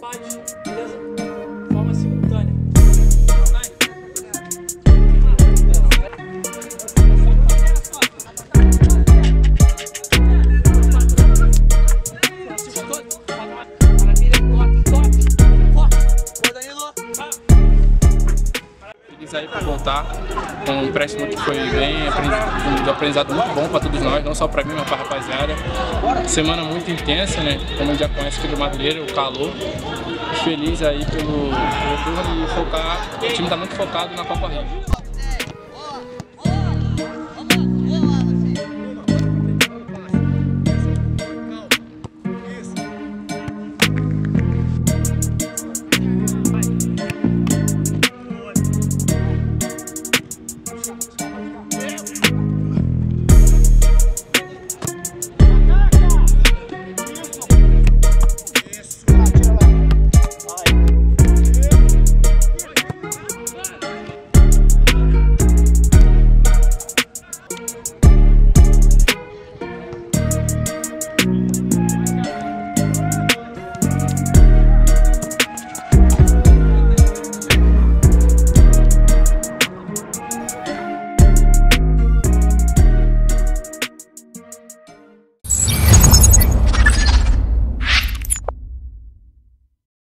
faz, beleza? Forma simultânea. Feliz aí por voltar, um empréstimo que foi bem de aprendizado muito bom para todos nós, não só para mim, mas para a rapaziada. Semana muito intensa, né? Como a gente já conhece aqui do Madureira, o calor. Feliz aí pelo retorno e focar. O time está muito focado na Copa Rio.